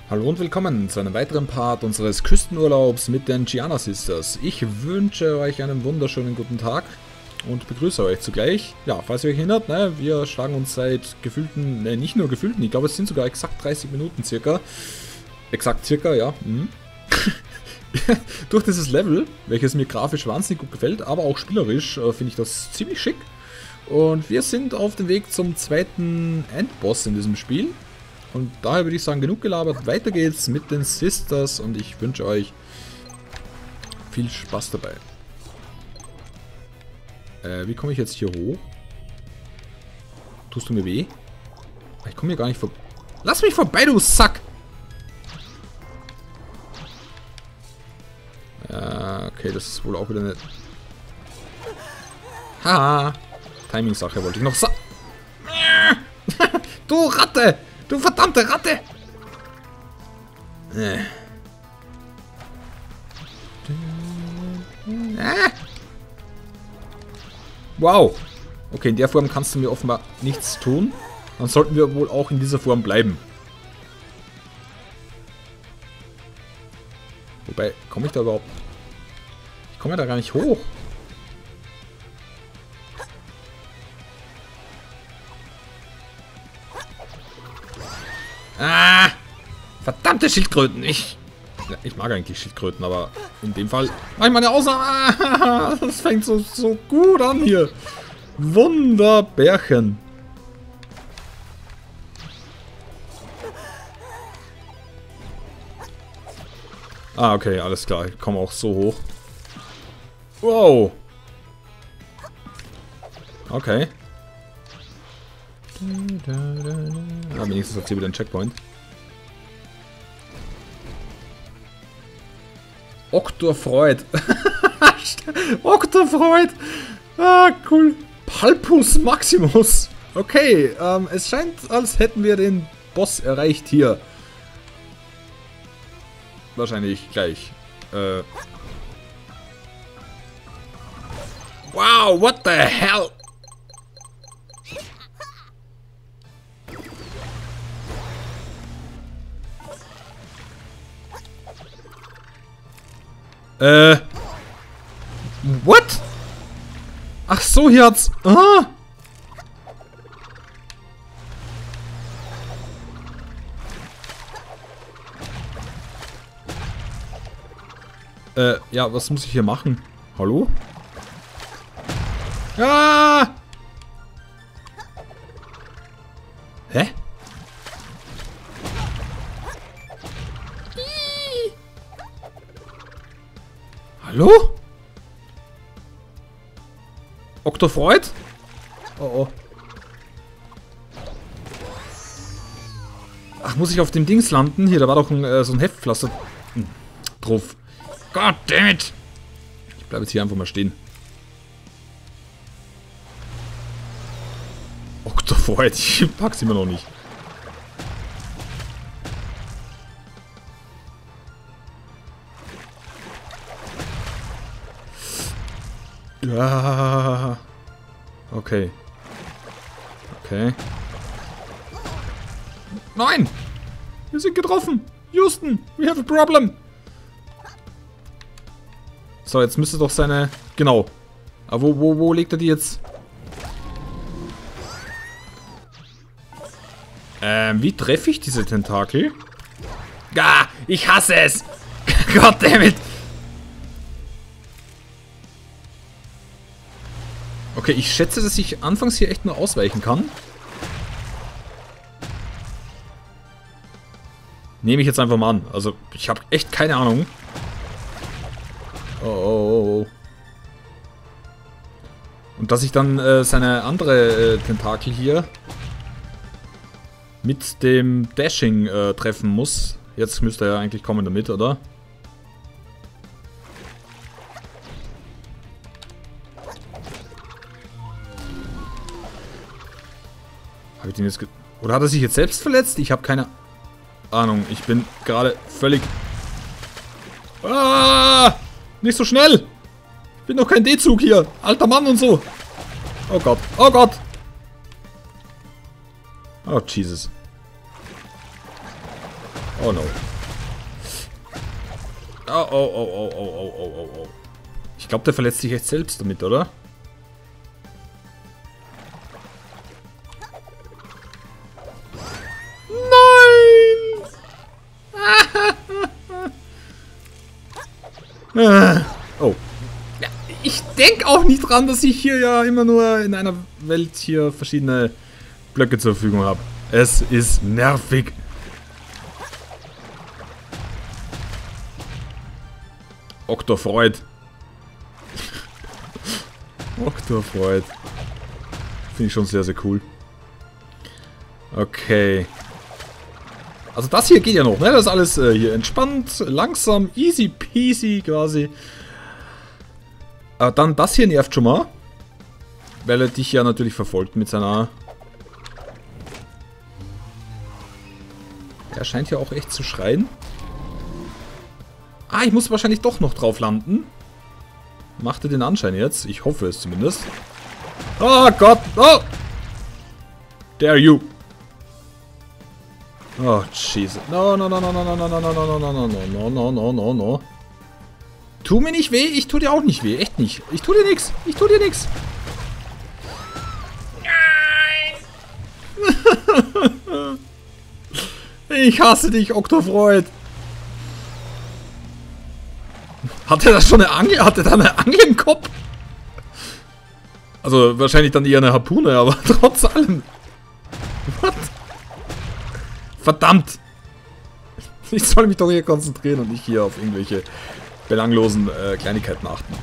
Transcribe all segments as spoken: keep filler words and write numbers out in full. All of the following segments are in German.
Hallo und willkommen zu einem weiteren Part unseres Küstenurlaubs mit den Giana Sisters. Ich wünsche euch einen wunderschönen guten Tag und begrüße euch zugleich. Ja, falls ihr euch erinnert, ne, wir schlagen uns seit gefühlten, ne, nicht nur gefühlten, ich glaube es sind sogar exakt dreißig Minuten circa. Exakt circa, ja. Mhm. Durch dieses Level, welches mir grafisch wahnsinnig gut gefällt, aber auch spielerisch äh, finde ich das ziemlich schick. Und wir sind auf dem Weg zum zweiten Endboss in diesem Spiel. Und daher würde ich sagen, genug gelabert, weiter geht's mit den Sisters und ich wünsche euch viel Spaß dabei. Äh, wie komme ich jetzt hier hoch? Tust du mir weh? Ich komme hier gar nicht vorbei. Lass mich vorbei, du Sack! Äh, okay, das ist wohl auch wieder eine... Haha! Timing-Sache wollte ich noch sagen. Du Ratte! Du verdammte Ratte! Äh. Äh. Wow! Okay, in der Form kannst du mir offenbar nichts tun. Dann sollten wir wohl auch in dieser Form bleiben. Wobei, komme ich da überhaupt... Ich komme ja da gar nicht hoch. Ah! Verdammte Schildkröten! Ich, ja, ich mag eigentlich Schildkröten, aber in dem Fall mach ich mal eine Ausnahme. Ah, das fängt so, so gut an hier. Wunderbärchen. Ah, okay, alles klar. Ich komme auch so hoch. Wow. Okay. Ja, wenigstens hat sie wieder einen Checkpoint. Oktorfreud. Oktorfreud. Ah, cool. Palpus Maximus. Okay, ähm, es scheint, als hätten wir den Boss erreicht hier. Wahrscheinlich gleich. Äh. Wow, what the hell? Äh. What? Ach so, hier hat's... Ah! Äh, ja, was muss ich hier machen? Hallo? Ah! Hä? Hallo? Oktorfreud? Oh oh. Ach, muss ich auf dem Dings landen? Hier, da war doch ein, äh, so ein Heftpflaster hm, drauf. Goddammit! Ich bleibe jetzt hier einfach mal stehen. Oktorfreud, ich pack's immer noch nicht. Ja. Okay. Okay. Nein! Wir sind getroffen! Houston, we have a problem! So, jetzt müsste doch seine... Genau. Aber wo, wo, wo legt er die jetzt? Ähm, wie treffe ich diese Tentakel? Ah, ich hasse es! Goddammit! Okay, ich schätze, dass ich anfangs hier echt nur ausweichen kann. Nehme ich jetzt einfach mal an. Also, ich habe echt keine Ahnung. Oh, oh, oh. Und dass ich dann äh, seine andere äh, Tentakel hier mit dem Dashing äh, treffen muss. Jetzt müsste er ja eigentlich kommen damit, oder? Habe ich den jetzt ge Oder hat er sich jetzt selbst verletzt? Ich habe keine Ahnung. Ich bin gerade völlig... Ah! Nicht so schnell! Ich bin doch kein D-Zug hier. Alter Mann und so. Oh Gott. Oh Gott. Oh Jesus. Oh no. Oh, oh, oh, oh, oh, oh, oh, oh, oh. Ich glaube, der verletzt sich echt selbst damit, oder? Nein! Oh. Ja, ich denke auch nicht dran, dass ich hier ja immer nur in einer Welt hier verschiedene Blöcke zur Verfügung habe. Es ist nervig. Oktorfreud. Oktorfreud. Finde ich schon sehr, sehr cool. Okay. Also das hier geht ja noch, ne? Das ist alles äh, hier entspannt, langsam, easy peasy quasi. Aber dann das hier nervt schon mal. Weil er dich ja natürlich verfolgt mit seiner... Er scheint ja auch echt zu schreien. Ah, ich muss wahrscheinlich doch noch drauf landen. Machte den Anschein jetzt. Ich hoffe es zumindest. Oh Gott! Oh! Dare you! Oh, Jesus. No, no, no, no, no, no, no, no, no, no, no, no, no, no, no, no, no. Tu mir nicht weh, ich tu dir auch nicht weh. Echt nicht. Ich tu dir nix. Ich tu dir nix. Nein! Ich hasse dich, Oktorfreud. Hat er da schon eine Angel? Hat er da eine Angel im Kopf? Also wahrscheinlich dann eher eine Harpune, aber trotz allem. What? Verdammt! Ich soll mich doch hier konzentrieren und nicht hier auf irgendwelche belanglosen äh, Kleinigkeiten achten.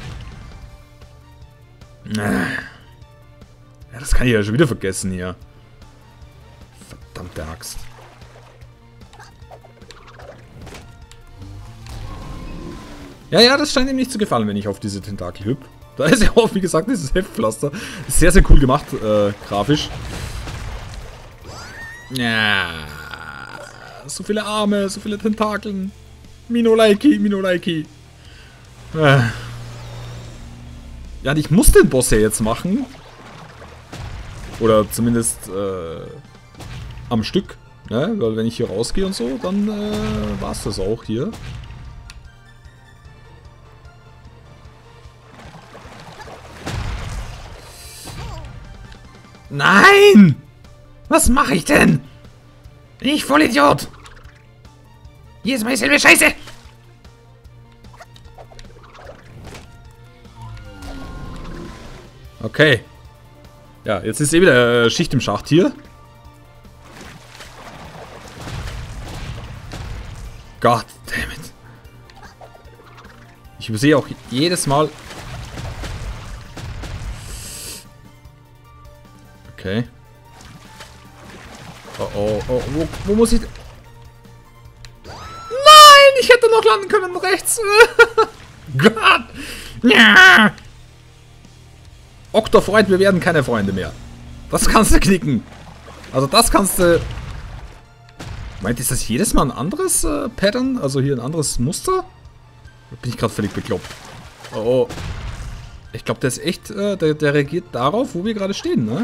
Ja, das kann ich ja schon wieder vergessen hier. Verdammte Axt. Ja, ja, das scheint ihm nicht zu gefallen, wenn ich auf diese Tentakel hüpfe. Da ist ja auch, wie gesagt, dieses Heftpflaster. Sehr, sehr cool gemacht, äh, grafisch. Ja. So viele Arme, so viele Tentakeln. Minoleiki, Minoleiki. Äh. Ja, und ich muss den Boss ja jetzt machen. Oder zumindest äh, am Stück. Ne? Weil wenn ich hier rausgehe und so, dann äh, war es das auch hier. Nein! Was mache ich denn? Ich Vollidiot! Jedes Mal dieselbe Scheiße! Okay. Ja, jetzt ist eh wieder äh, Schicht im Schacht hier. God damn it. Ich übersehe auch jedes Mal... Okay. Oh, oh, oh, wo, wo muss ich... Nein, ich hätte noch landen können rechts. Gott. Ja. Oktorfreud, wir werden keine Freunde mehr. Das kannst du knicken. Also das kannst du... Meint, ist das jedes Mal ein anderes äh, Pattern? Also hier ein anderes Muster? Da bin ich gerade völlig bekloppt. Oh, oh. Ich glaube, der ist echt... Äh, der, der reagiert darauf, wo wir gerade stehen, ne?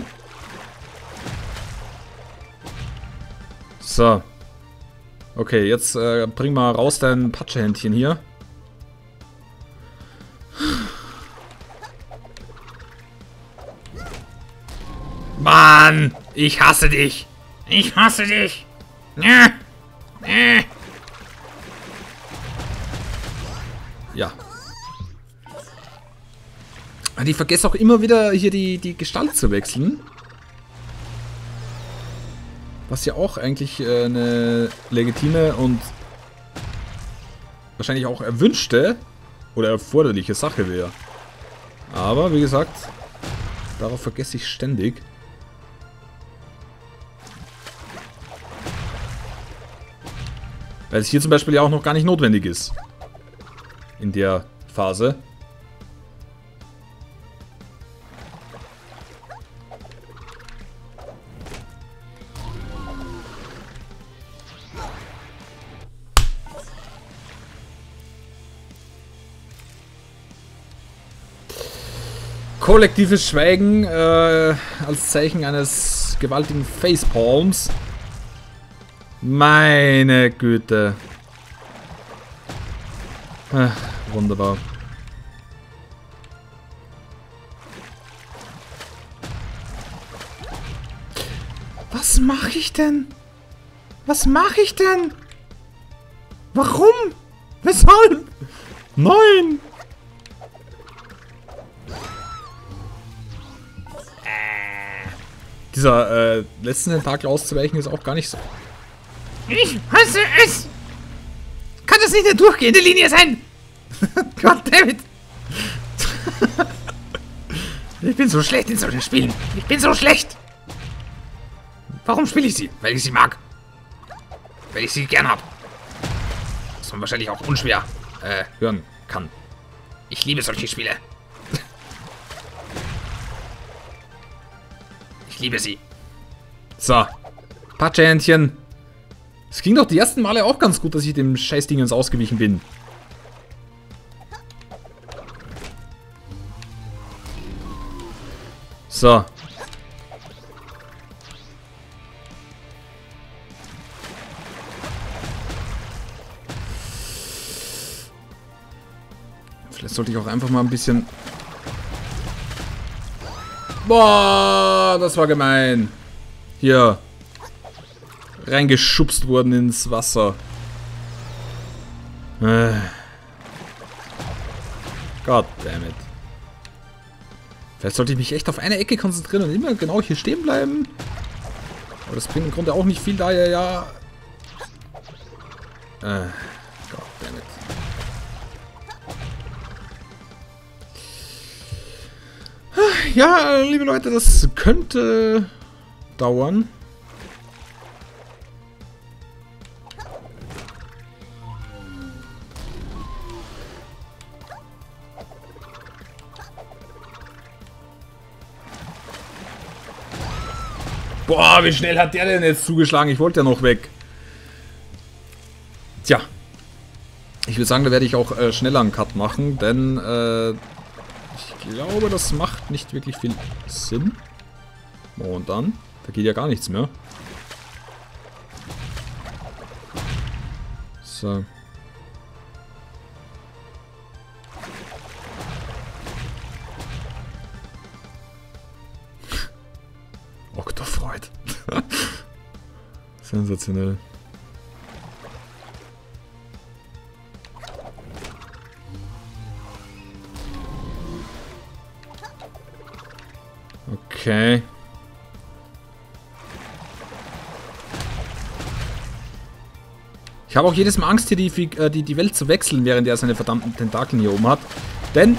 So. Okay, jetzt äh, bring mal raus dein Patschehändchen hier. Mann! Ich hasse dich! Ich hasse dich! Ja. Ja. Ich vergesse auch immer wieder hier die, die Gestalt zu wechseln. Was ja auch eigentlich äh, eine legitime und wahrscheinlich auch erwünschte oder erforderliche Sache wäre. Aber wie gesagt, darauf vergesse ich ständig. Weil es hier zum Beispiel ja auch noch gar nicht notwendig ist. In der Phase. Kollektives Schweigen äh, als Zeichen eines gewaltigen Facepalms. Meine Güte. Ach, wunderbar. Was mache ich denn? Was mache ich denn? Warum? Weshalb? Nein! Dieser äh, letzten Tentakel auszuweichen ist auch gar nicht so. Ich hasse es! Kann das nicht eine durchgehende Linie sein? Goddammit! Ich bin so schlecht in solchen Spielen. Ich bin so schlecht! Warum spiele ich sie? Weil ich sie mag. Weil ich sie gern hab. Was man wahrscheinlich auch unschwer äh, hören kann. Ich liebe solche Spiele. Ich liebe sie. So. Patschehändchen. Es ging doch die ersten Male auch ganz gut, dass ich dem Scheißdingens ausgewichen bin. So. Vielleicht sollte ich auch einfach mal ein bisschen... Boah, das war gemein. Hier. Reingeschubst worden ins Wasser. Äh. Goddammit. Vielleicht sollte ich mich echt auf eine Ecke konzentrieren und immer genau hier stehen bleiben. Aber das bringt im Grunde auch nicht viel, da ja, ja... Äh. Goddammit. Ja, liebe Leute, das könnte dauern. Boah, wie schnell hat der denn jetzt zugeschlagen? Ich wollte ja noch weg. Tja. Ich würde sagen, da werde ich auch äh, schneller einen Cut machen, denn äh, ich glaube, das macht nicht wirklich viel Sinn. Und dann, da geht ja gar nichts mehr. So. Oktofreud. Sensationell. Okay. Ich habe auch jedes Mal Angst, hier die, die, die Welt zu wechseln, während er seine verdammten Tentakeln hier oben hat. Denn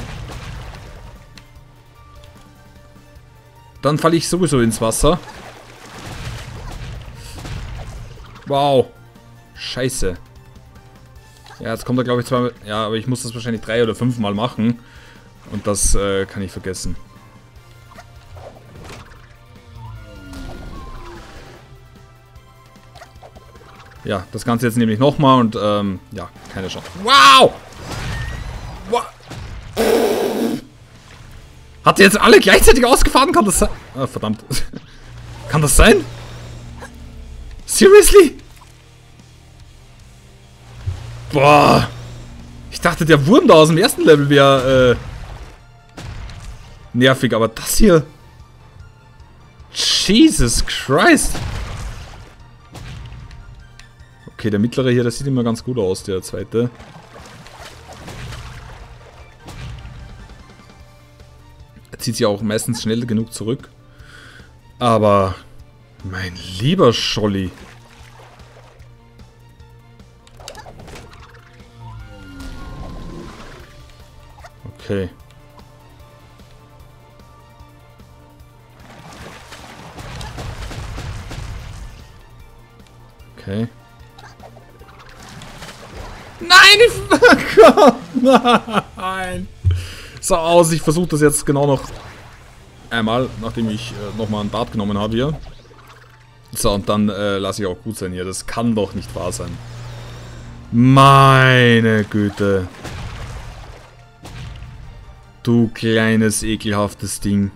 dann falle ich sowieso ins Wasser. Wow. Scheiße. Ja, jetzt kommt er, glaube ich, zweimal. Ja, aber ich muss das wahrscheinlich drei oder fünf Mal machen. Und das äh, kann ich vergessen. Ja, das Ganze jetzt nämlich nochmal und ähm, ja, keine Chance. Wow! Wow! Hat der jetzt alle gleichzeitig ausgefahren? Kann das sein? Ah, verdammt. Kann das sein? Seriously? Boah! Ich dachte, der Wurm da aus dem ersten Level wäre äh, nervig, aber das hier... Jesus Christ! Okay, der mittlere hier, das sieht immer ganz gut aus, der zweite. Er zieht sich auch meistens schnell genug zurück. Aber, mein lieber Scholli. Okay. Okay. Nein, ich... Gott, nein. So aus, ich versuche das jetzt genau noch einmal, nachdem ich äh, nochmal einen Bart genommen habe hier. So, und dann äh, lasse ich auch gut sein hier. Das kann doch nicht wahr sein. Meine Güte. Du kleines, ekelhaftes Ding.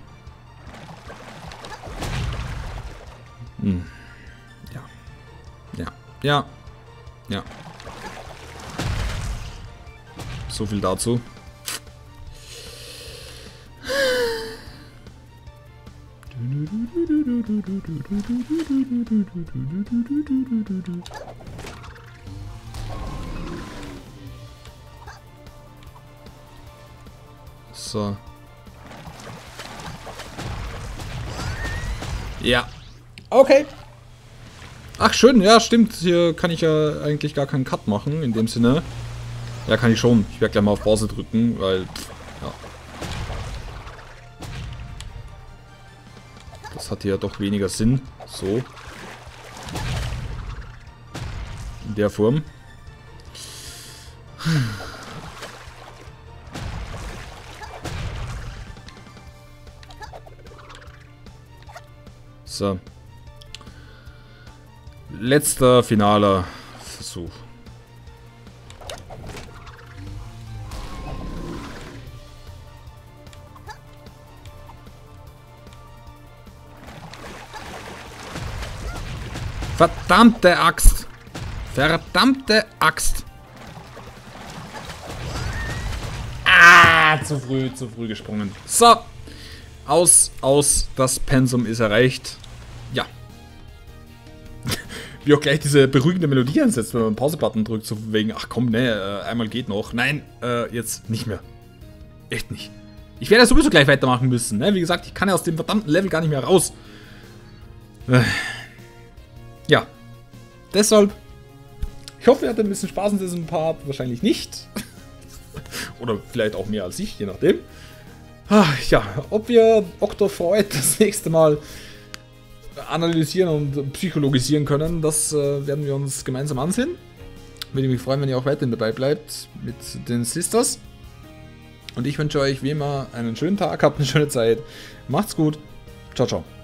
Hm. Ja. Ja. Ja. Ja. So viel dazu. So. Ja. Okay. Ach, schön. Ja, stimmt. Hier kann ich ja eigentlich gar keinen Cut machen, in dem Sinne. Ja, kann ich schon. Ich werde gleich mal auf Pause drücken, weil... Pff, ja. Das hat hier doch weniger Sinn. So. In der Form. So. Letzter finaler Versuch. Verdammte Axt! Verdammte Axt! Ah, zu früh, zu früh gesprungen. So. Aus, aus, das Pensum ist erreicht. Ja. Wie auch gleich diese beruhigende Melodie ansetzt, wenn man den Pause-Button drückt, so wegen, ach komm, ne, einmal geht noch. Nein, äh, jetzt nicht mehr. Echt nicht. Ich werde ja sowieso gleich weitermachen müssen, ne? Wie gesagt, ich kann ja aus dem verdammten Level gar nicht mehr raus. Äh. Ja. Deshalb, ich hoffe, ihr hattet ein bisschen Spaß in diesem Part. Wahrscheinlich nicht. Oder vielleicht auch mehr als ich, je nachdem. Ach, ja, ob wir Octofreud das nächste Mal analysieren und psychologisieren können, das äh, werden wir uns gemeinsam ansehen. Würde mich freuen, wenn ihr auch weiterhin dabei bleibt mit den Sisters. Und ich wünsche euch wie immer einen schönen Tag, habt eine schöne Zeit. Macht's gut. Ciao, ciao.